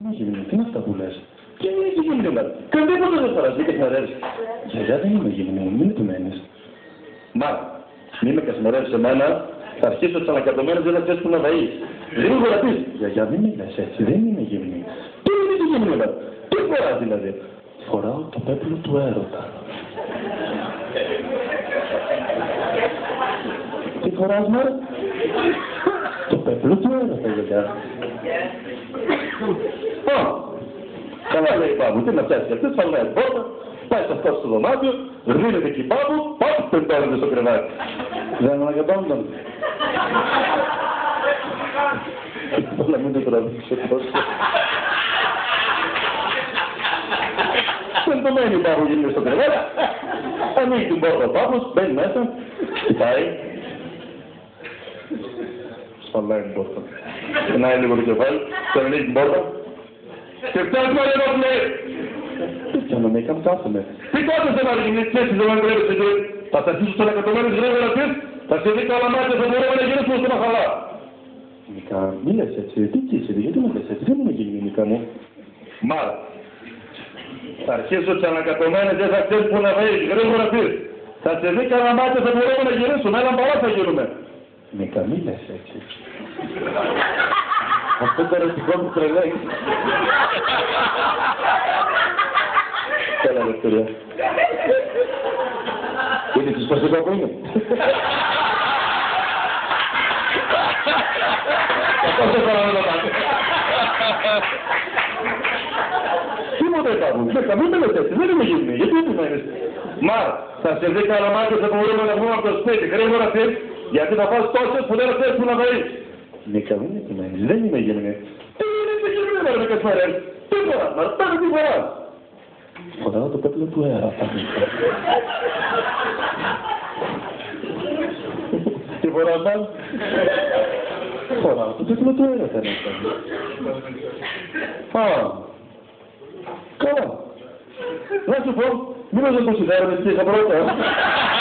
Τι είναι αυτά που λες? Και τι γίνεται, κανένα ποτέ δεν φοράς, δεν κασμερεύεις. Γιαγιά δεν είμαι γυμνή, μην επιμένεις. Μα, μη με κασμερεύεις εμένα, θα αρχίσω τις ανακατωμένες δεν θα ξέρεις που να δαείς. Γρήγορα πεις, γιαγιά μην μιλάς έτσι, δεν είμαι γυμνή. Τι είναι τη γυμνή, τι φοράς δηλαδή? Φοράω το πέπλο του έρωτα. Τι φοράς, μα? Το πέπλο του έρωτα, γιαγιά. Καλά λέει πάπου, τι να πιάσεις αυτές, φαλνάει πόρτα, πάει σε αυτό στο δωμάτιο, ρίνεται εκεί πάπου, πάπου, πεντώνεται στο κρεβάτι. Δεν αναγκατώνονταν. Να μην το τραβήξω τόσο. Πεντωμένη πάπου γίνεται στο κρεβάτι, ανοίγει την πόρτα ο πάπους, μπαίνει μέσα, κοιτάει. Σπαλάει την πόρτα. Περνάει λίγο το κεφάλι, και ανοίγει την πόρτα. Και φτιάχνουμε εδώ που λέει. Τι πιάνομαι, κάθομαι. Τι κάθεσαι να γίνεις έτσι, δεν αντρέπεσαι και θα σε αφήσω στον εκατομένους γρήγορα πεις, θα σε δει καλά μάτια, θα μπορούμε να γίνουμε στο μαχαλά. Νικά, μη λες έτσι, τι κοίσαι, γιατί με λες έτσι, δεν είμαι γυμνή, Νικά μου. Μάρα. Θα αρχίσω τις ανακατομένες, δεν θα ξέρεις που να δεις, γρήγορα πεις. Θα σε δει καλά μάτια, θα μπορούμε να γυρίσουμε, έναν παρά θα γίνουμε. Νικά, μη λες έτσι. Αυτό το ερωτικό μου τρελαίνει. Καλά, Ελευθερία. Είναι της πασίκα που είναι. Αυτό σε φορά να το κάνω. Τίποτα υπάρχουν. Μην με λες έτσι, δεν είμαι γυμνή. Γιατί δεν είμαι. Μα, θα σε δει καλά μάτια, θα μπορούμε να βγούμε από το σπίτι. Γρήγορα πεις, γιατί θα φας τόσες που δεν ξέρεις που να δεις. Νίκα, μην επιμένεις, δεν είμαι γυμνή. Τι είναι τη γυμνή, μέρα με κασμαρές. Τι φοράς, μα πάνε τι φοράς. Φοράω το πέπλο του έρωτα. Τι φοράς, μα. Φοράω το πέπλο του έρωτα. Καλά. Να σου πω, μήπως δεν το σιδέρωνες και είχα πρώτα.